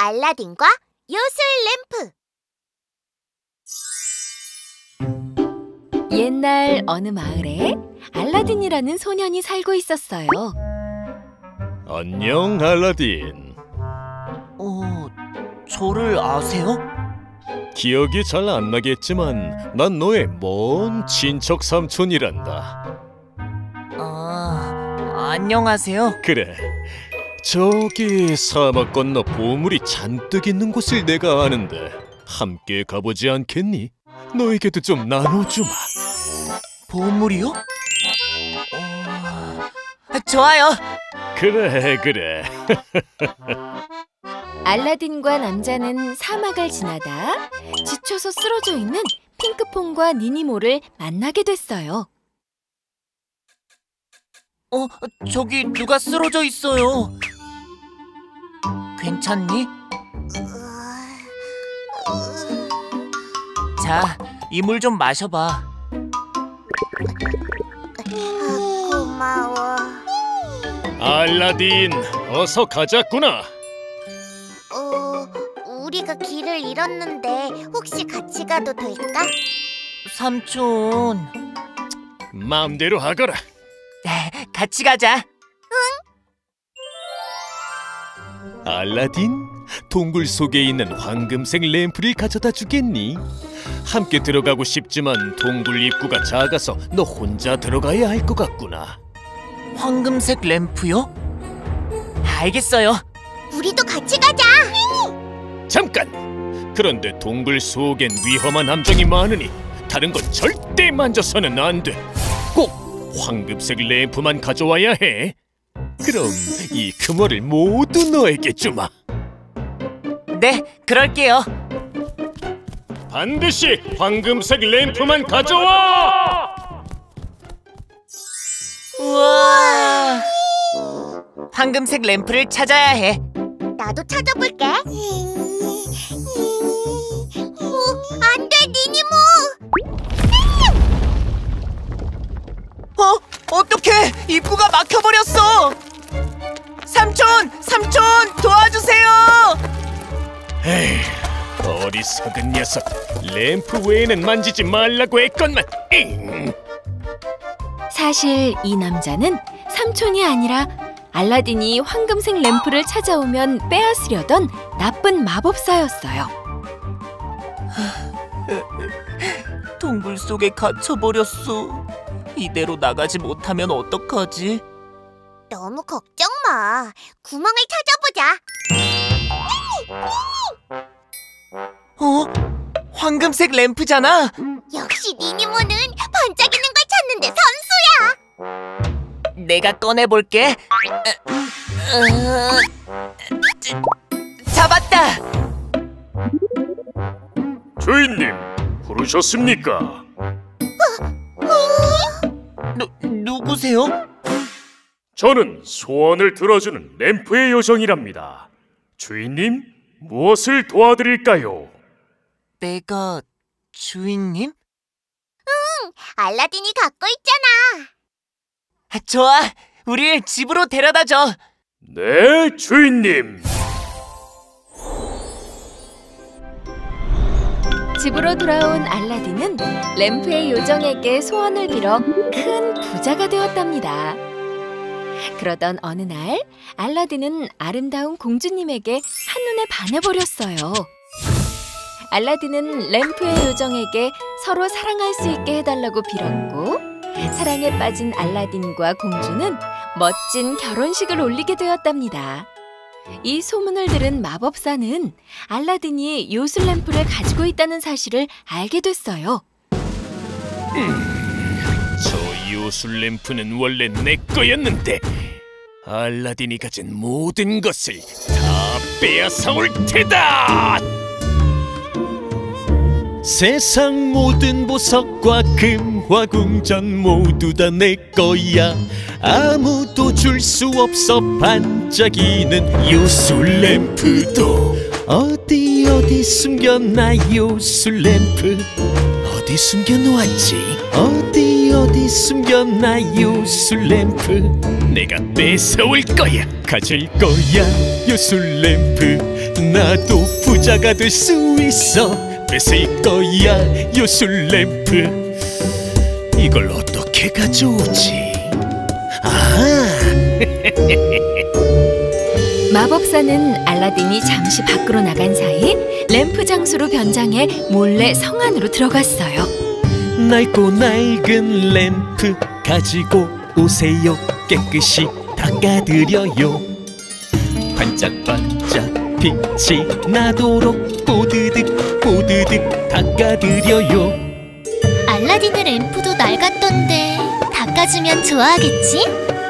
알라딘과 요술 램프. 옛날 어느 마을에 알라딘이라는 소년이 살고 있었어요. 안녕, 알라딘. 저를 아세요? 기억이 잘 안 나겠지만 난 너의 먼 친척 삼촌이란다. 안녕하세요. 그래, 저기 사막 건너 보물이 잔뜩 있는 곳을 내가 아는데 함께 가보지 않겠니? 너에게도 좀 나눠주마. 보물이요? 좋아요. 그래. 알라딘과 남자는 사막을 지나다 지쳐서 쓰러져 있는 핑크퐁과 니니모를 만나게 됐어요. 저기 누가 쓰러져 있어요. 괜찮니? 자, 이 물 좀 마셔봐. 고마워. 알라딘, 어서 가자꾸나. 우리가 길을 잃었는데 혹시 같이 가도 될까? 삼촌. 마음대로 하거라. 같이 가자. 알라딘, 동굴 속에 있는 황금색 램프를 가져다 주겠니? 함께 들어가고 싶지만 동굴 입구가 작아서 너 혼자 들어가야 할 것 같구나. 황금색 램프요? 알겠어요. 우리도 같이 가자. 잠깐! 그런데 동굴 속엔 위험한 함정이 많으니 다른 건 절대 만져서는 안 돼. 꼭 황금색 램프만 가져와야 해. 그럼 이 금화를 모두 너에게 주마. 네, 그럴게요. 반드시 황금색 램프만 가져와! 우와! 황금색 램프를 찾아야 해. 나도 찾아볼게. 안 돼, 니니모. 어떡해! 입구가 막혀버렸어! 삼촌! 도와주세요! 에이, 어리석은 녀석. 램프 외에는 만지지 말라고 했건만. 사실 이 남자는 삼촌이 아니라 알라딘이 황금색 램프를 찾아오면 빼앗으려던 나쁜 마법사였어요. 동굴 속에 갇혀버렸어. 이대로 나가지 못하면 어떡하지? 너무 걱정 마. 구멍을 찾아보자. 황금색 램프잖아. 역시 니니모는 반짝이는 걸 찾는데 선수야. 내가 꺼내볼게. 잡았다. 주인님, 부르셨습니까? 누구세요? 저는 소원을 들어주는 램프의 요정이랍니다. 주인님, 무엇을 도와드릴까요? 내가 주인님? 알라딘이 갖고 있잖아. 좋아, 우릴 집으로 데려다줘. 네, 주인님. 집으로 돌아온 알라딘은 램프의 요정에게 소원을 빌어 큰 부자가 되었답니다. 그러던 어느 날 알라딘은 아름다운 공주님에게 한눈에 반해버렸어요. 알라딘은 램프의 요정에게 서로 사랑할 수 있게 해달라고 빌었고, 사랑에 빠진 알라딘과 공주는 멋진 결혼식을 올리게 되었답니다. 이 소문을 들은 마법사는 알라딘이 요술 램프를 가지고 있다는 사실을 알게 됐어요. 저 요술 램프는 원래 내 거였는데 알라딘이 가진 모든 것을 다 빼앗아올 테다! 세상 모든 보석과 금화 궁전 모두 다 내 거야. 아무도 줄 수 없어 반짝이는 요술 램프도. 어디 숨겼나 요술 램프. 어디 숨겨놓았지? 어디 어디 숨겼나 요술램프. 내가 뺏어올 거야. 가질 거야 요술램프. 나도 부자가 될 수 있어. 뺏을 거야 요술램프. 이걸 어떻게 가져오지? 마법사는 알라딘이 잠시 밖으로 나간 사이 램프 장수로 변장해 몰래 성 안으로 들어갔어요. 낡고 낡은 램프 가지고 오세요. 깨끗이 닦아드려요. 반짝반짝 빛이 나도록 뽀드득 뽀드득 닦아드려요. 알라딘의 램프도 낡았던데 닦아주면 좋아하겠지?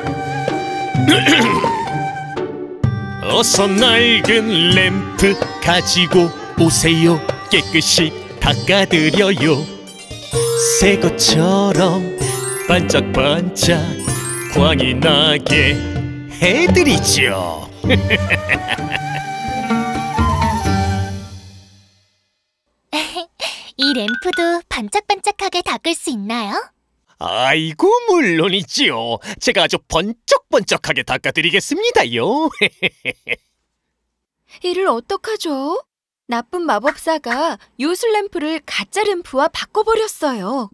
어서 낡은 램프 가지고 오세요. 깨끗이 닦아드려요. 새 것처럼 반짝반짝 광이 나게 해드리죠. 이 램프도 반짝반짝하게 닦을 수 있나요? 아이고 물론이지요. 제가 아주 번쩍번쩍하게 닦아드리겠습니다요. 이를 어떡하죠? 나쁜 마법사가 요술 램프를 가짜 램프와 바꿔버렸어요.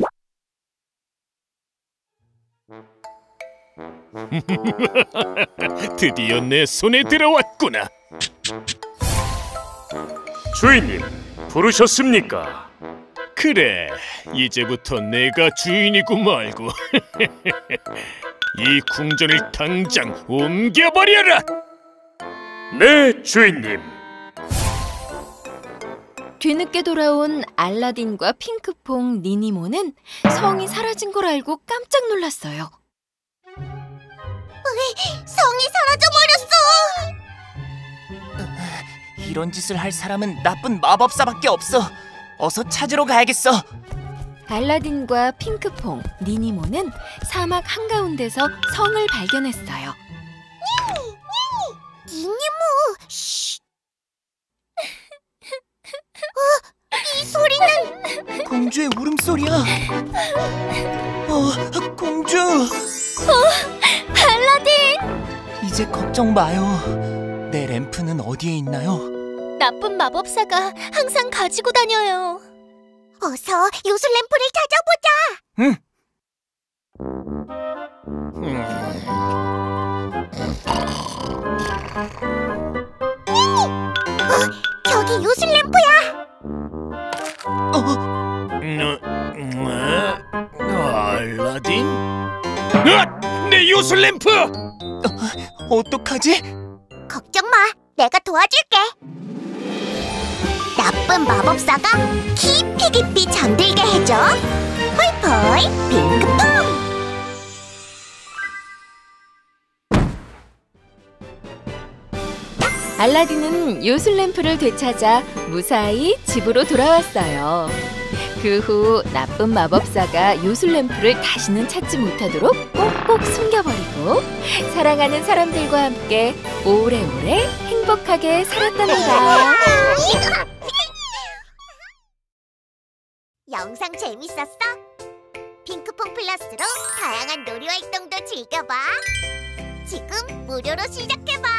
드디어 내 손에 들어왔구나. 주인님, 부르셨습니까? 그래, 이제부터 내가 주인이고 말고. 이 궁전을 당장 옮겨버려라. 네, 주인님. 뒤늦게 돌아온 알라딘과 핑크퐁, 니니모는 성이 사라진 걸 알고 깜짝 놀랐어요. 성이 사라져버렸어! 이런 짓을 할 사람은 나쁜 마법사밖에 없어. 어서 찾으러 가야겠어. 알라딘과 핑크퐁, 니니모는 사막 한가운데서 성을 발견했어요. 니니모! 쉿! 이 소리는 공주의 울음소리야. 공주. 알라딘! 이제 걱정 마요. 내 램프는 어디에 있나요? 나쁜 마법사가 항상 가지고 다녀요. 어서 요술 램프를 찾아보자. 응. 저기 요술 램프야. 알라딘? 내 요술 램프! 어떡하지? 걱정 마, 내가 도와줄게. 나쁜 마법사가 깊이 깊이 잠들게 해줘. 펄펄 핑크퐁. 알라딘은 요술 램프를 되찾아 무사히 집으로 돌아왔어요. 그 후 나쁜 마법사가 요술 램프를 다시는 찾지 못하도록 꼭꼭 숨겨버리고 사랑하는 사람들과 함께 오래오래 행복하게 살았답니다. 영상 재밌었어? 핑크퐁 플러스로 다양한 놀이 활동도 즐겨봐. 지금 무료로 시작해봐.